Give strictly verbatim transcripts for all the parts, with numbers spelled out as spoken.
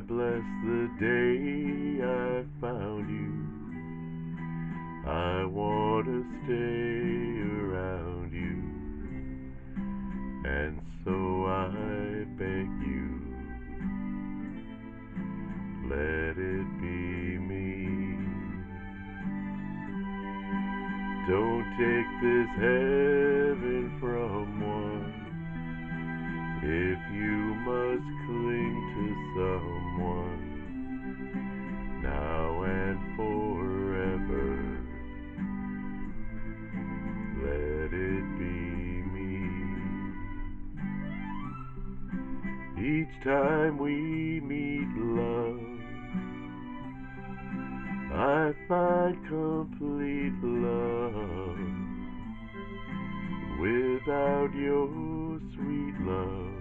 bless the day I found you. I want to stay around you, and so I beg you, let it be me. Don't take this heaven from one if you must cling to someone now and forever. Let it be me. Each time we meet, love, I find complete love. Without your sweet love,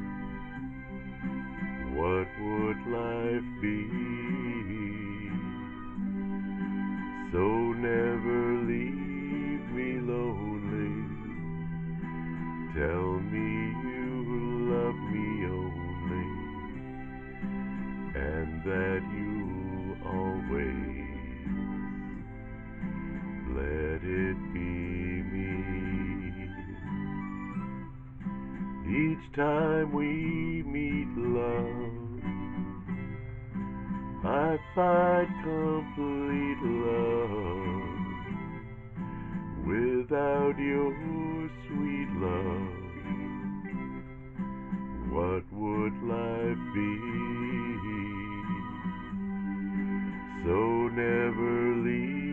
what would life be? So never leave me lonely. Tell me you love me only, and that you'll always let it be me. Each time we meet, love, I find complete love. Without your sweet love, what would life be? So never leave